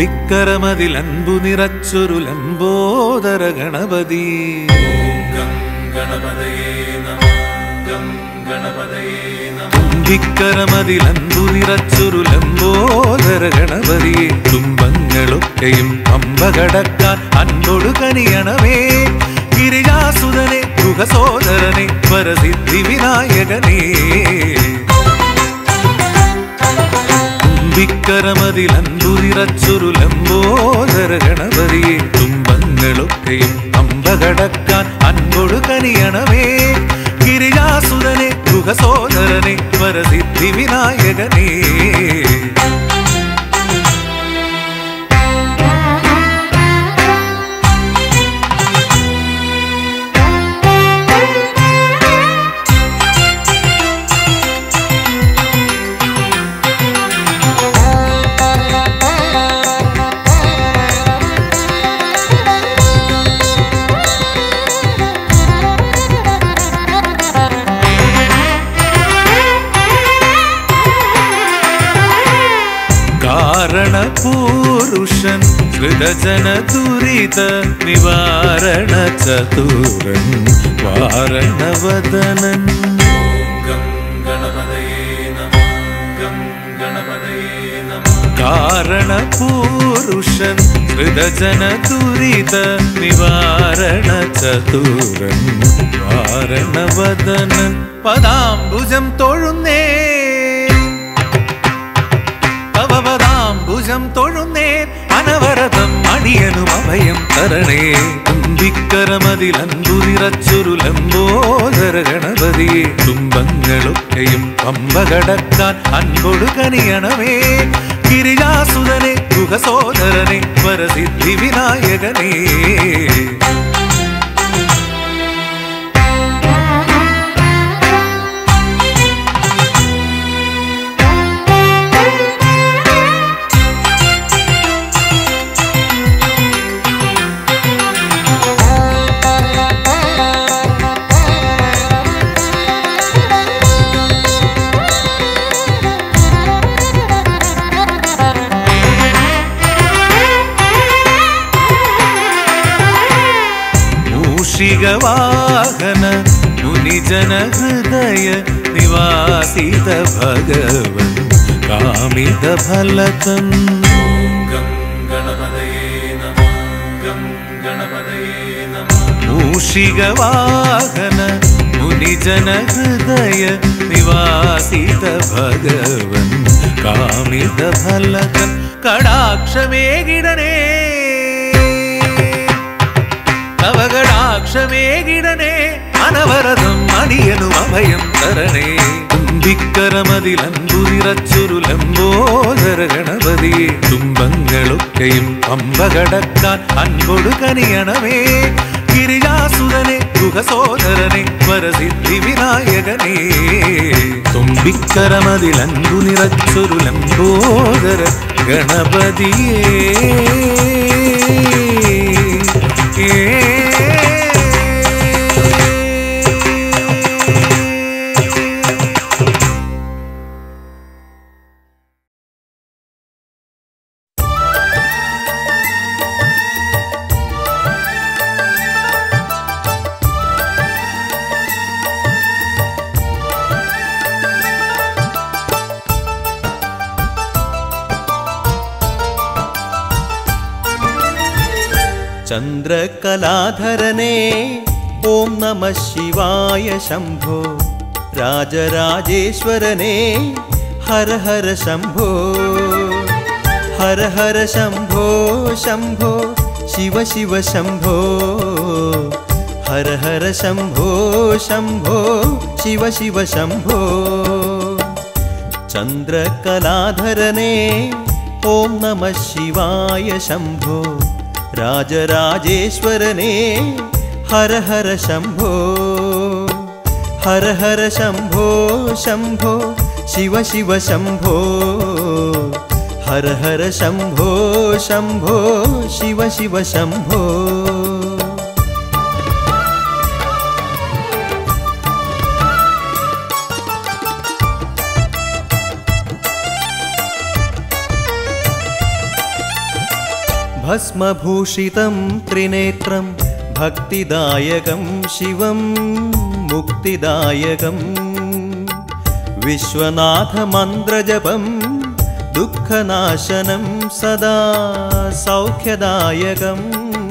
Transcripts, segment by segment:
തുമ്പിക്കരമതിൽ അൻപു നിറച്ചൊരു ലംബോദര ഗണപതി. തുമ്പിക്കരമതിൽ അൻപു നിറച്ചൊരു ലംബോദര ഗണപതി. തുമ്പങ്ങളൊക്കെയും പമ്പ കടക്കാൻ അൻപൊടു കനിയണമേ. ഗിരിജാസുതനെ ഗൃഹസോദരനെ വരസിദ്ധി വിനായകനേ. തുമ്പിക്കരമതിൽ അൻപു നിറച്ചൊരു ലംബോദര ഗണപതിയെ. തുമ്പങ്ങളൊക്കെയും പമ്പ കടക്കാൻ അൻപൊടു കനിയണമേ. ഗിരിജാസുതനെ ഗൃഹസോദരനെ വരസിദ്ധി വിനായകനേ. കാരണപൂരുഷൻ ഹൃദജന ദുരിത നിവാരണ ചതുരൻ വാരണവദനൻ. കാരണപൂരുഷൻ ഹൃദജന ദുരിത നിവാരണ ചതുരൻ വാരണവദനൻ. പദാംബുജം തൊഴുന്നേ പദാംബുജം തൊഴുന്നേ. അനവരതം അടിയനും അഭയം തരണേ. തുമ്പിക്കരമതിൽ അൻപു നിറച്ചൊരു ലംബോദര ഗണപതിയെ. തുമ്പങ്ങളൊക്കെയും പമ്പ കടക്കാൻ അൻപൊടു കനിയണമേ. ഗിരിജാസുതനെ ഗൃഹസോദരനെ വരസിദ്ധി വിനായകനേ. മൂഷികവാഹന മുനിജന ഹൃദയ നിവാസിത ഭഗവൻ കാമിത ഫലതൻ. മൂഷികവാഹന മുനിജന ഹൃദയ നിവാസിത ഭഗവൻ കാമിത ഫലതൻ. കടാക്ഷമേകിടനേ നവകടാക്ഷമേകിടനേ. അനവരതം അടിയനും അഭയം തരണേ. തുമ്പിക്കരമതിൽ അൻപു നിറച്ചൊരു ലംബോദര ഗണപതിയെ. തുമ്പങ്ങളൊക്കെയും പമ്പ കടക്കാൻ അൻപൊടു കനിയണമേ. ഗിരിജാസുതനെ ഗൃഹസോദരനെ വരസിദ്ധി വിനായകനേ. തുമ്പിക്കരമതിൽ അൻപു നിറച്ചൊരു ലംബോദര ഗണപതിയേ. ചന്ദ്രകലാധരനേ ഓം നമഃ ശിവായ ശംഭോ. രാജരാജേശ്വരനേ ഹര ഹര ശംഭോ. ഹര ഹര ശംഭോ ശംഭോ ശിവ ശിവ ശംഭോ. ഹര ഹര ശംഭോ ശംഭോ ശിവ ശിവ ശംഭോ. ചന്ദ്രകലാധരനേ ഓം നമഃ ശിവായ ശംഭോ. രാജരാജേശ്വരനേ ഹര ഹര ശംഭോ. ഹര ഹര ശംഭോ ശംഭോ ശിവ ശിവ ശംഭോ. ഹര ഹര ശംഭോ ശംഭോ ശിവ ശിവ ശംഭോ. भस्मभूषितं त्रिनेत्रं भक्तिदायकं शिवं मुक्तिदायकं विश्वनाथमन्त्रजपं दुःखनाशनं सदा सौख्यदायकं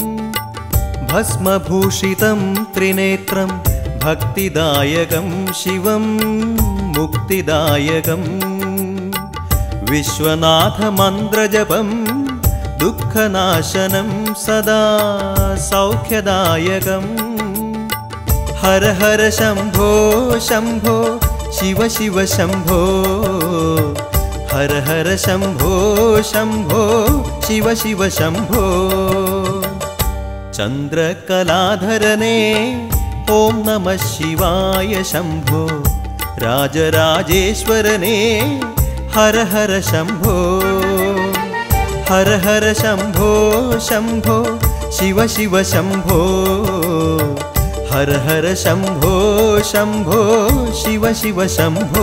भस्मभूषितं त्रिनेत्रं भक्तिदायकं शिवं मुक्तिदायकं विश्वनाथमन्त्रजपं दुःखनाशनं सदा सौख्यदायकं हर हर शम्भो शम्भो शिव शिव शम्भो हर हर शम्भो शम्भो शिव शिव शम्भो चन्द्रकलाधरने ॐ नमः शिवाय शम्भो राजराजेश्वरने हर हर शम्भो हर हर शम्भो शम्भो शिव शिव शम्भो हर हर शम्भो शम्भो शिव शिव शम्भो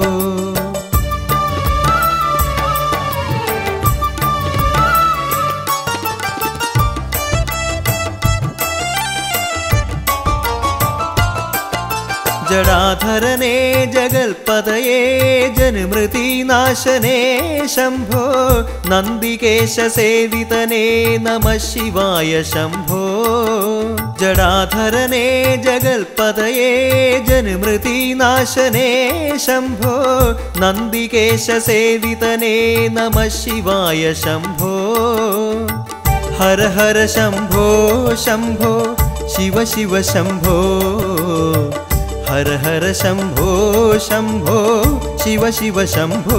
जडाधरने जगल्पतये जन्मृतिनाशने शम्भो नन्दिकेशसेवितने नमः शिवाय शम्भो जडाधरने जगल्पतये जन्मृतिनाशने शम्भो नन्दिकेशसेवितने नमः शिवाय शम्भो हर हर शम्भो शम्भो शिव शिव शम्भो हर हर शम्भो शम्भो शिव शिव शम्भो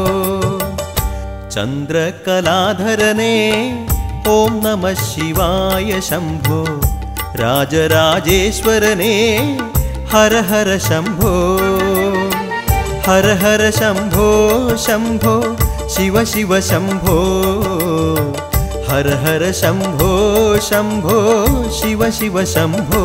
चन्द्रकलाधरने ॐ नमः शिवाय शम्भो राजराजेश्वरने हर हर शम्भो हर हर शम्भो शम्भो शिव शिव शम्भो हर हर शम्भो शम्भो शिव शिव शम्भो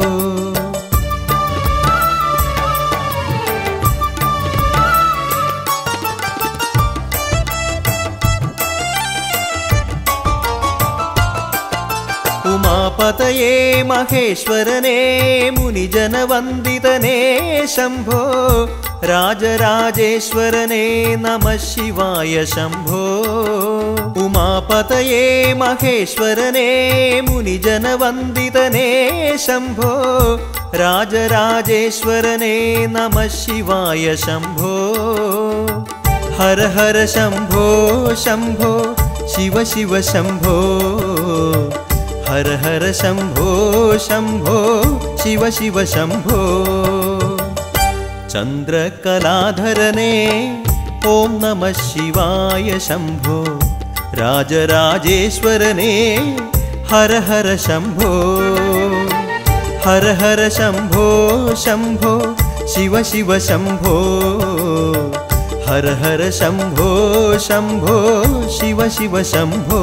उमापतये महेश्वरने मुनिजनवन्दितने शम्भो राजराजेश्वरने नमः शिवाय शम्भो उमापतये महेश्वरने मुनिजनवन्दितने शम्भो राजराजेश्वरने नमः शिवाय शम्भो हर हर शम्भो शम्भो शिव शिव शम्भो हर हर शम्भो शम्भो शिव शिव शम्भो चन्द्रकलाधरने ॐ नमः शिवाय शम्भो राजराजेश्वरने हर हर शम्भो हर हर शम्भो शम्भो शिव शिव शम्भो हर हर शम्भो शम्भो शिव शिव शम्भो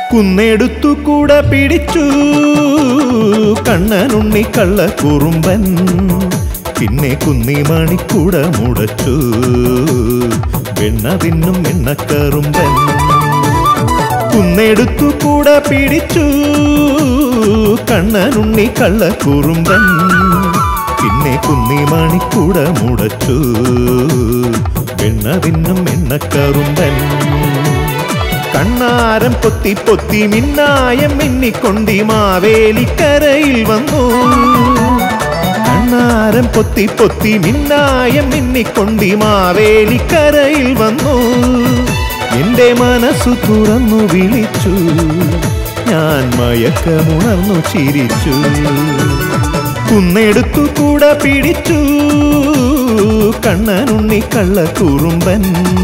കുന്നെടുത്തു കൂടെ പിടിച്ചു കണ്ണനുണ്ണി കള്ളക്കുറുമ്പൻ. പിന്നെ കുന്നിമണിക്കൂട മുടച്ചു വെണ്ണ തിന്നും എണ്ണക്കറുമ്പൻ. കുന്നെടുത്തു കൂടെ പിടിച്ചു കണ്ണനുണ്ണി കള്ളക്കുറുമ്പൻ. പിന്നെ കുന്നിമണിക്കൂട മുടച്ചു വെണ്ണ തിന്നും എണ്ണക്കറുമ്പൻ. കണ്ണാരം പൊത്തി പൊത്തി മിന്നായം മിന്നിക്കൊണ്ടി മാവേലിക്കരയിൽ വന്നു. കണ്ണാരം പൊത്തി പൊത്തി മിന്നായം മിന്നിക്കൊണ്ടി മാവേലിക്കരയിൽ വന്നു. എന്റെ മനസ്സു തുറന്നു വിളിച്ചു, ഞാൻ മയക്കമുണർന്നു ചിരിച്ചു. കുന്നെടുത്തു കൂടെ പിടിച്ചു കണ്ണനുണ്ണി കള്ളക്കുറുമ്പൻ.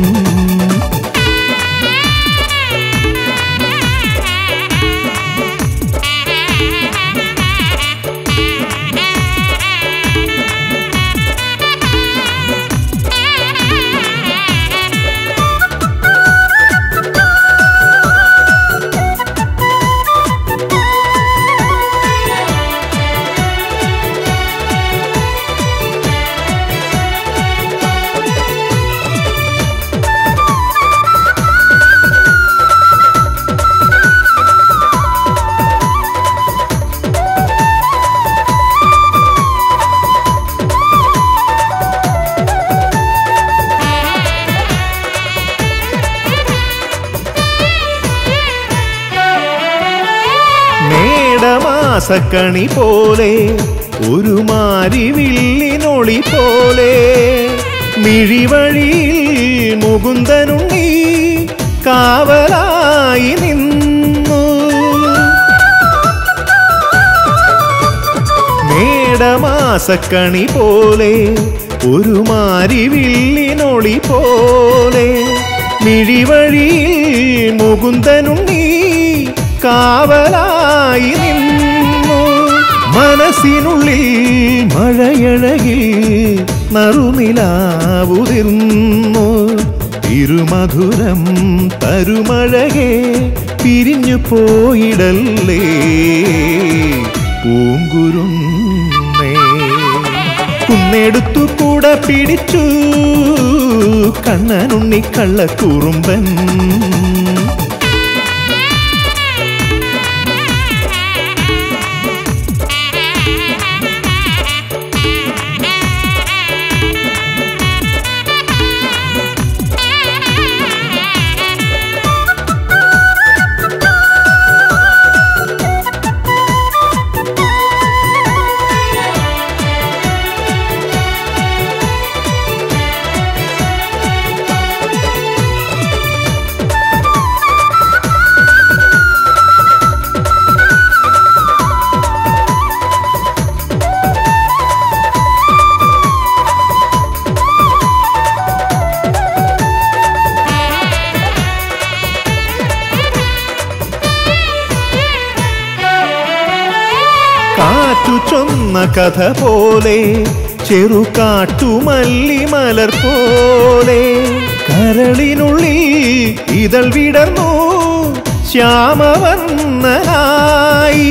മാസക്കണി പോലെ ഒരു മാരിവില്ലിനൊളി പോലെ മിഴിവഴിയിൽ മുകുന്ദനുണ്ണി കാവലായി നിന്നു. മേടമാസക്കണി പോലെ ഒരു മാരിവില്ലിനൊളി പോലെ മിഴിവഴിയിൽ മുകുന്ദനുണ്ണി കാവലായി നിന്നു. മനസ്സിനുള്ളിൽ മഴയഴകിൽ നറുനിലാവുതിർന്നു. തിരുമധുരം തരുമഴകെ പിരിഞ്ഞു പോയിടല്ലേ പൂങ്കുരുന്നേ. കുന്നെടുത്തു കൂടെ പിടിച്ചു കണ്ണനുണ്ണി കള്ളക്കുറുമ്പൻ. കാറ്റു ചൊന്ന കഥ പോലെ ചെറുകാട്ടുമല്ലി മലർ പോലെ കരളിനുള്ളിൽ ഇതൾ വിടർന്നു ശ്യാമവർണ്ണനായി.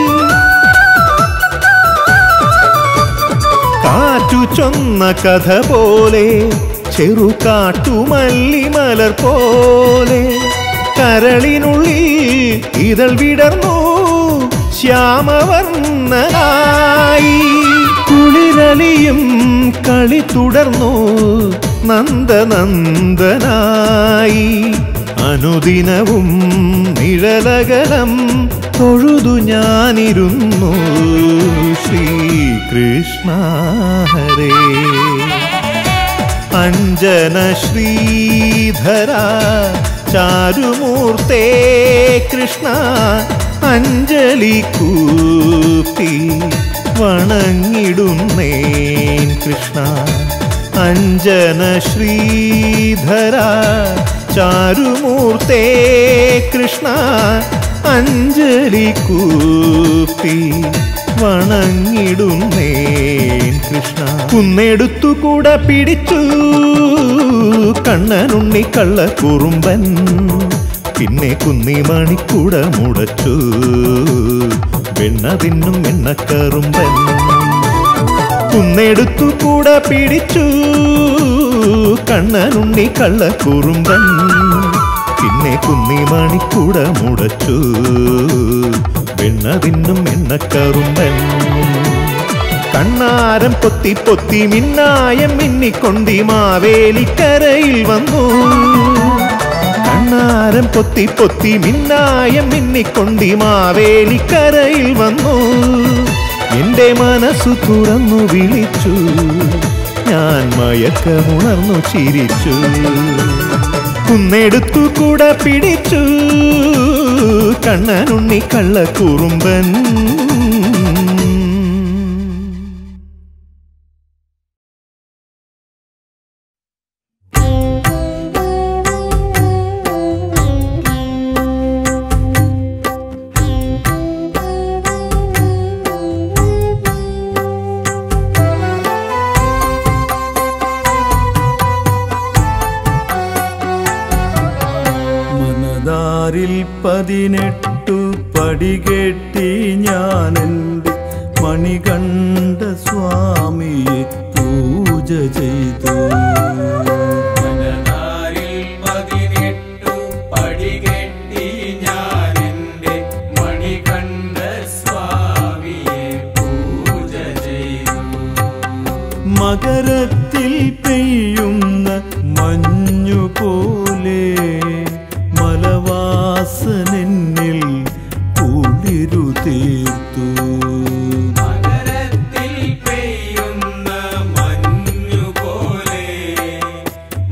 കാറ്റു ചൊന്ന കഥ പോലെ ചെറുകാട്ടുമല്ലി മലർ പോലെ കരളിനുള്ളിൽ ഇതൾ വിടർന്നു ശ്യാമവർണ്ണനായി. കുളിരലിയും കളി തുടർന്നു നന്ദനന്ദനായി. അനുദിനവും നിഴലകലം തൊഴുതു ഞാനിരുന്നു ശ്രീകൃഷ്ണ ഹരേ. അഞ്ജന ശ്രീധര ചാരുമൂർത്തേ കൃഷ്ണ അഞ്ജലി കൂപ്പി വണങ്ങിടുന്നേൻ കൃഷ്ണ. അഞ്ജന ശ്രീധര ചാരുമൂർത്തേ കൃഷ്ണ അഞ്ജലി കൂപ്പി വണങ്ങിടുന്നേൻ കൃഷ്ണ. കുന്നെടുത്തു കൂടെ പിടിച്ചു കണ്ണനുണ്ണി കള്ളക്കുറുമ്പൻ. പിന്നെ കുന്നിമണിക്കൂട മുടച്ചു വെണ്ണ തിന്നും എണ്ണക്കറുമ്പൻ കുന്നെടുത്തു കൂട പിടിച്ചു കണ്ണനുണ്ണി കള്ളക്കുറുമ്പൻ പിന്നെ കുന്നിമണിക്കൂട മുടച്ചു വെണ്ണ തിന്നും എണ്ണക്കറുമ്പൻ കണ്ണാരം പൊത്തി പൊത്തി മിന്നായം മിന്നിക്കൊണ്ടി മാവേലിക്കരയിൽ വന്നു കണ്ണാരം പൊത്തി പൊത്തി മിന്നായം മിന്നിക്കൊണ്ടി മാവേലിക്കരയിൽ വന്നു എന്റെ മനസ്സു തുറന്നു വിളിച്ചു ഞാൻ മയക്കമുണർന്നു ചിരിച്ചു കുന്നെടുത്തു കൂട പിടിച്ചു കണ്ണനുണ്ണി കള്ളക്കുറുമ്പൻ മനതാരിൽ 18 പടികെട്ടി ഞാനെൻ്റെ മണികണ്ഠ സ്വാമിയെ പൂജ ചെയ്തു മനതാരിൽ 18 പടികെട്ടി ഞാനെൻ്റെ മണികണ്ഠ സ്വാമിയെ പൂജ ചെയ്തു മകരത്തിൽ പെയ്യുന്ന മഞ്ഞുപോലെ മലവാസനെന്നിൽ കുളിരു തീർത്തു മകരത്തിൽ പെയ്യുന്ന മഞ്ഞുപോലെ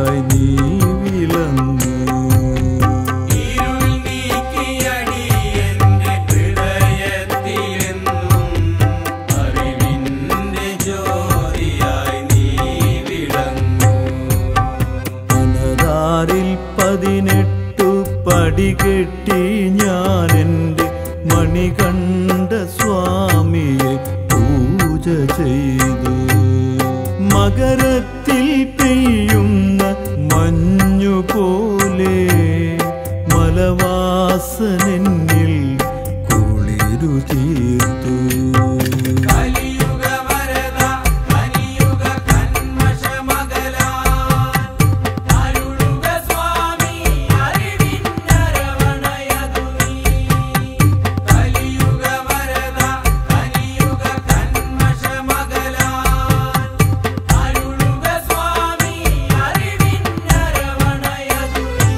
ജ്യോതിയായി നീ വിളങ്ങൂ. ഇരുൾ നീക്കിയടി എന്റെ ഹൃദയത്തിലെന്നും അറിവിന്റെ ജ്യോതിയായി നീ വിളങ്ങൂ. മനതാരിൽ 18 പടി കെട്ടി ഞാൻ എൻ്റെ മണികണ്ഠ സ്വാമിയെ പൂജ ചെയ്തു. മകരത്തിൽ പെയ്യുന്ന മഞ്ഞുപോലെ മലവാസനെന്നിൽ കുളിരു തീർത്തു. കലിയുഗ വരദ കലിയുഗ കന്മഷമകലാൻ അരുളുക സ്വാമി അറിവിന്നരവണയതു നീ. കലിയുഗ വരദ കലിയുഗ കന്മഷമകലാൻ അരുളുക സ്വാമി അറിവിന്നരവണയതു നീ.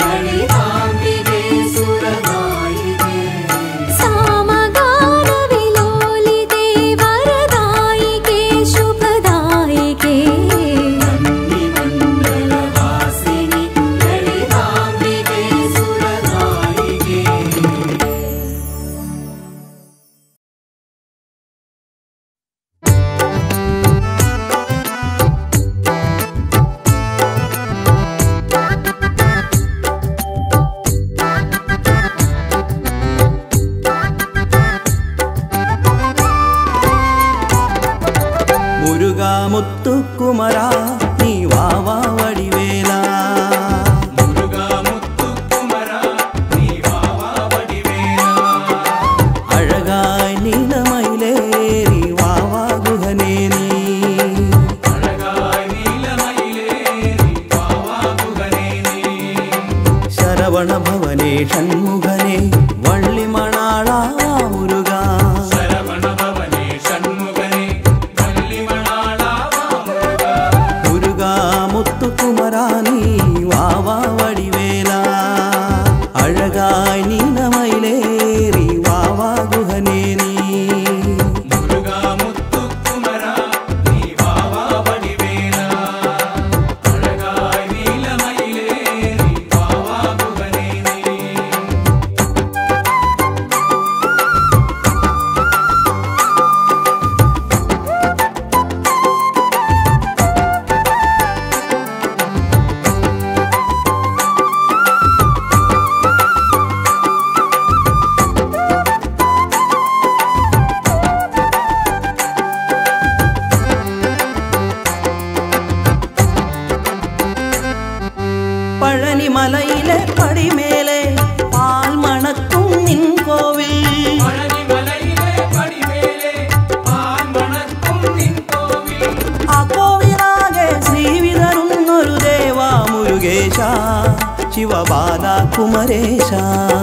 ലളിതാംബികേ സുരനായികേ സാമഗാനവിലോലിതേ വരദായികേ ശുഭദായികേ മണ്ണിമണ്ഡലവാസിനി ലളിതാംബികേ സുരനായികേ. മുരുകാ മുത്തുക്കുമരാ നീ വാവാ വടിവേല അഴകായി നീലമയിലേറി വാവാ ഗുഹനേ നീ ശരവണ ഭവനേ ഷൺമുഖനേ വള്ളിമണാളാ മുരുകാ മുരുകാ മുത്തുക്കുമരാ നീ വാവാ വടിവേല അഴകായി നീലമയിലേറി വാവാ ഗുഹനേ നീ പഴനിമലയിലെ പടിമേലെ പാൽ മണക്കും നിൻ കോവിൽ ആ കോവിലാകെ ശ്രീവിതറുന്നൊരു ദേവാ മുരുകേശ ശിവബാല കുമരേശ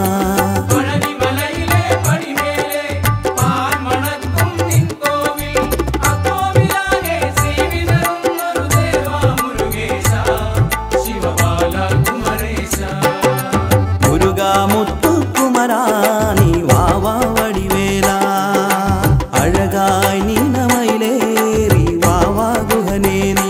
മുരുകാ മുത്തുക്കുമരാ നീ വാവാ വടിവേല അഴകായി നീലമയിലേറി വാവാ ഗുഹനേ നീ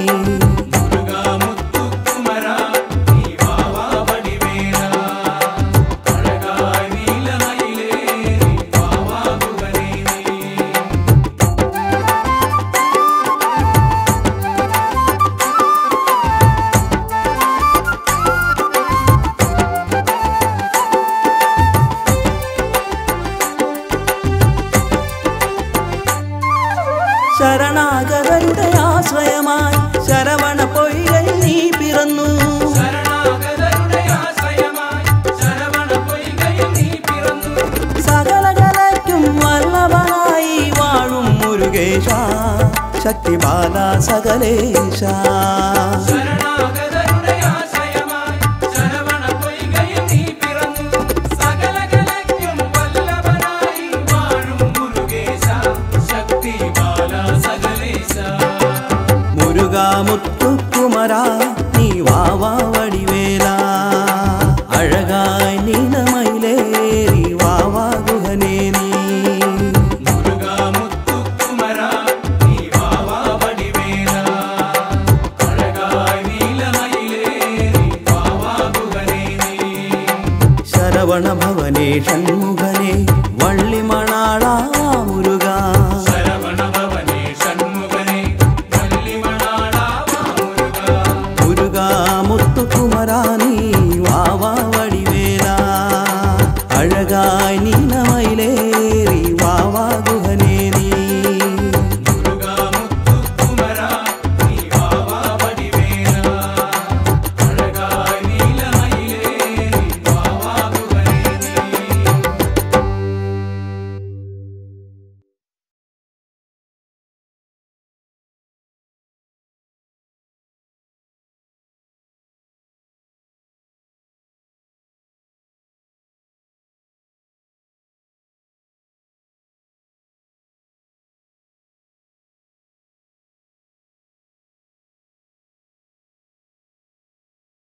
ശരണാഗതരുടെ ആശ്രയമായി ശരവണ പൊയ്കയിൽ നീ പിറന്നു സകലകലയ്ക്കും വല്ലഭനായി വാഴും മുരുകേശ ശക്തിബാല സകലേശ മുരുകാ മുത്തുക്കുമരാ നീ വാവാ വടിവേല അഴകായി നീലമയിലേറി വാവാ ഗുഹനേ നീ ശരവണ ഭവനേ ഷൺമുഖനേ വള്ളിമ